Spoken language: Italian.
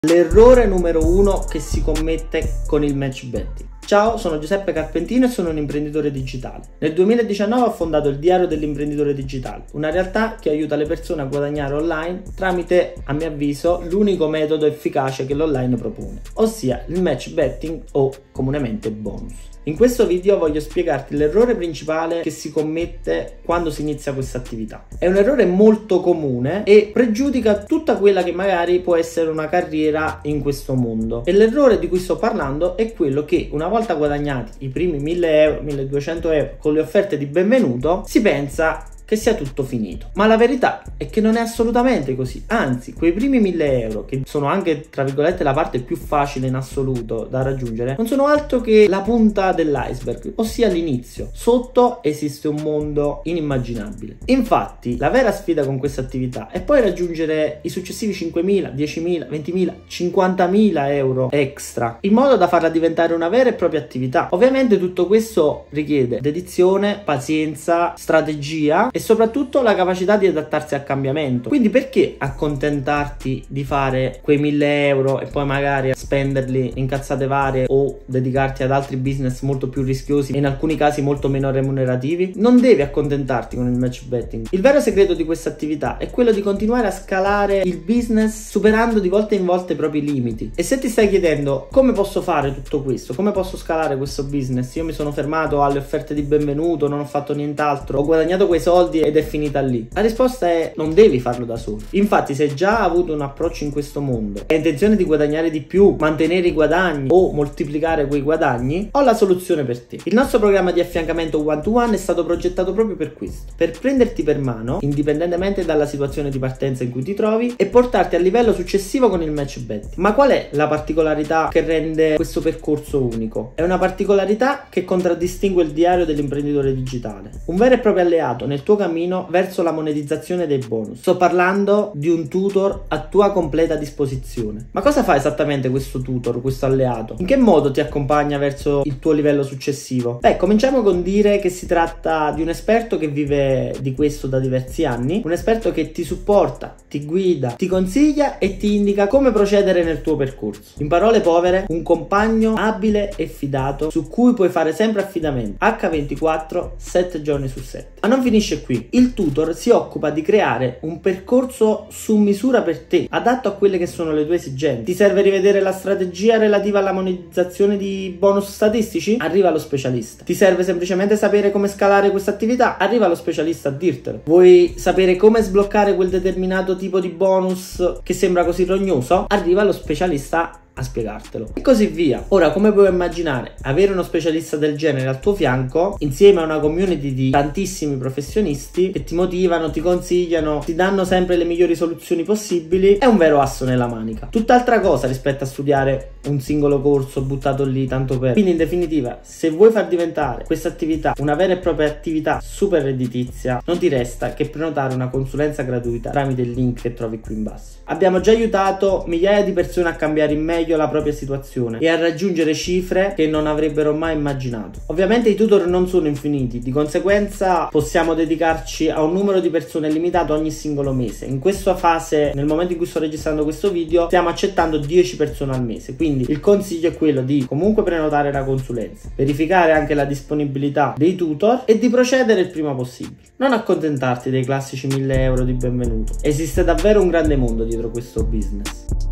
L'errore numero 1 che si commette con il match betting. Ciao, sono Giuseppe Carpentino e sono un imprenditore digitale. Nel 2019 ho fondato il Diario dell'Imprenditore Digitale, una realtà che aiuta le persone a guadagnare online tramite, a mio avviso, l'unico metodo efficace che l'online propone, ossia il match betting o comunemente bonus. In questo video voglio spiegarti l'errore principale che si commette quando si inizia questa attività. È un errore molto comune e pregiudica tutta quella che magari può essere una carriera in questo mondo. E l'errore di cui sto parlando è quello che una volta guadagnati i primi 1000 euro, 1200 euro con le offerte di benvenuto, si pensa che sia tutto finito. Ma la verità è che non è assolutamente così. Anzi, quei primi 1000 euro, che sono anche tra virgolette la parte più facile in assoluto da raggiungere, non sono altro che la punta dell'iceberg, ossia l'inizio. Sotto esiste un mondo inimmaginabile. Infatti, la vera sfida con questa attività è poi raggiungere i successivi 5.000, 10.000, 20.000, 50.000 euro extra, in modo da farla diventare una vera e propria attività. Ovviamente tutto questo richiede dedizione, pazienza, strategia e soprattutto la capacità di adattarsi al cambiamento. Quindi perché accontentarti di fare quei 1000 euro e poi magari spenderli in cazzate varie o dedicarti ad altri business molto più rischiosi e in alcuni casi molto meno remunerativi? Non devi accontentarti con il match betting. Il vero segreto di questa attività è quello di continuare a scalare il business superando di volta in volta i propri limiti. E se ti stai chiedendo come posso fare tutto questo, come posso scalare questo business, io mi sono fermato alle offerte di benvenuto, non ho fatto nient'altro, ho guadagnato quei soldi ed è finita lì. La risposta è: non devi farlo da solo. Infatti, se già hai avuto un approccio in questo mondo e hai intenzione di guadagnare di più, mantenere i guadagni o moltiplicare quei guadagni, ho la soluzione per te. Il nostro programma di affiancamento one to one è stato progettato proprio per questo, per prenderti per mano indipendentemente dalla situazione di partenza in cui ti trovi e portarti al livello successivo con il match betting. Ma qual è la particolarità che rende questo percorso unico? È una particolarità che contraddistingue il Diario dell'Imprenditore Digitale, un vero e proprio alleato nel tuo cammino verso la monetizzazione dei bonus. Sto parlando di un tutor a tua completa disposizione. Ma cosa fa esattamente questo tutor, questo alleato? In che modo ti accompagna verso il tuo livello successivo? Beh, cominciamo con dire che si tratta di un esperto che vive di questo da diversi anni, un esperto che ti supporta, ti guida, ti consiglia e ti indica come procedere nel tuo percorso. In parole povere, un compagno abile e fidato su cui puoi fare sempre affidamento H24, 7 giorni su 7. Ma non finisce qui. Il tutor si occupa di creare un percorso su misura per te, adatto a quelle che sono le tue esigenze. Ti serve rivedere la strategia relativa alla monetizzazione di bonus statistici? Arriva lo specialista. Ti serve semplicemente sapere come scalare questa attività? Arriva lo specialista a dirtelo. Vuoi sapere come sbloccare quel determinato tipo di bonus che sembra così rognoso? Arriva lo specialista a spiegartelo e così via. Ora, come puoi immaginare, avere uno specialista del genere al tuo fianco insieme a una community di tantissimi professionisti che ti motivano, ti consigliano, ti danno sempre le migliori soluzioni possibili, è un vero asso nella manica. Tutt'altra cosa rispetto a studiare un singolo corso buttato lì tanto per. Quindi in definitiva, se vuoi far diventare questa attività una vera e propria attività super redditizia, non ti resta che prenotare una consulenza gratuita tramite il link che trovi qui in basso. Abbiamo già aiutato migliaia di persone a cambiare in meglio la propria situazione e a raggiungere cifre che non avrebbero mai immaginato. Ovviamente i tutor non sono infiniti, di conseguenza possiamo dedicarci a un numero di persone limitato ogni singolo mese. In questa fase, nel momento in cui sto registrando questo video, stiamo accettando 10 persone al mese, quindi il consiglio è quello di comunque prenotare la consulenza, verificare anche la disponibilità dei tutor e di procedere il prima possibile. Non accontentarti dei classici 1000 euro di benvenuto. Esiste davvero un grande mondo dietro questo business.